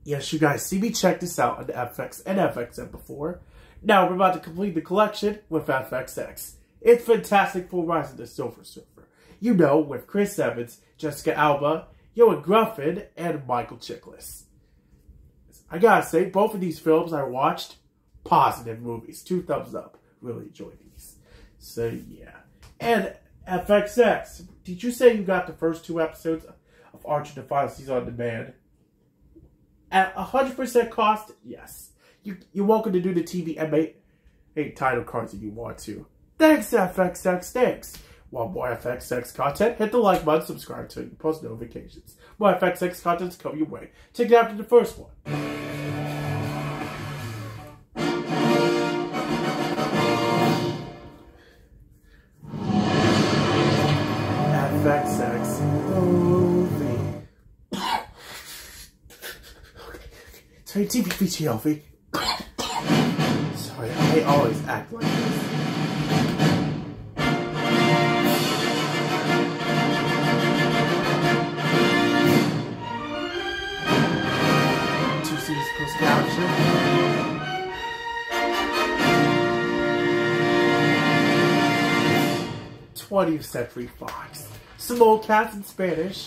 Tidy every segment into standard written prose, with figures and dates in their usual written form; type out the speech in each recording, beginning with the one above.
Yes, you guys see me check this out on FX and FXM before. Now we're about to complete the collection with FXX. It's Fantastic Four: Rise of the Silver Surfer. You know, with Chris Evans, Jessica Alba, Ioan Gruffudd, and Michael Chiklis. I gotta say, both of these films I watched, positive movies. 2 thumbs up. Really enjoyed these. So yeah. And FXX, did you say you got the first 2 episodes of Archer the Final Season on demand? At 100% cost, yes. You're welcome to do the TV and title cards if you want to. Thanks, FXX. Thanks. Want more FXX content? Hit the like button, subscribe to it, post notifications. More FXX content's coming your way. Check it after the first one. FXX movie. Sorry, TV feature, Alfie. Sorry, I always act like this. Post caption. 20th Century Fox. Some old cats in Spanish.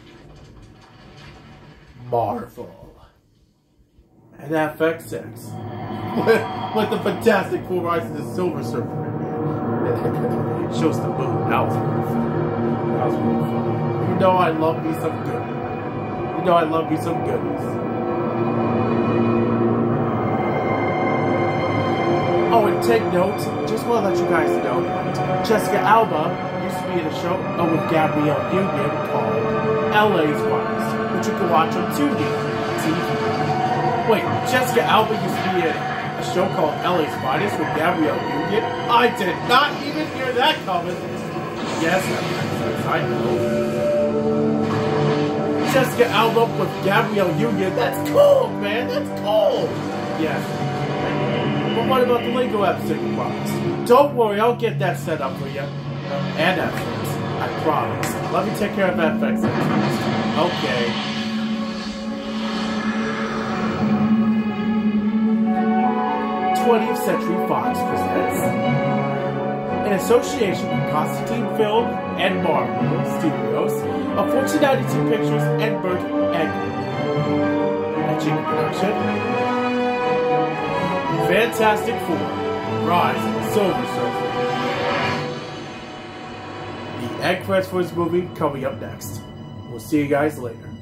Marvel. And FXX. with the Fantastic Four: Rise of the Silver Surfer. Shows the moon. That was really fun. That was really fun. You know I love me some good. You know I love me some goodies. Oh, and take note, just want to let you guys know, Jessica Alba used to be in a show with Gabrielle Union called LA's Finest, which you can watch on Tubi TV. Wait, Jessica Alba used to be in a show called LA's Finest with Gabrielle Union? I did not even hear that coming. Yes, I know. Jessica Alba with Gabrielle Union, that's cool, man, that's cool. Yes. But what about the Lego episode you promised? Don't worry, I'll get that set up for you. And FX, I promise. Let me take care of FX. Okay. "20th Century Fox presents, in association with Constantine Film and Marvel Studios, a 1492 Pictures and Burt Egg production, Fantastic Four: Rise of the Silver Surfer. The egg credits for this movie coming up next. We'll see you guys later.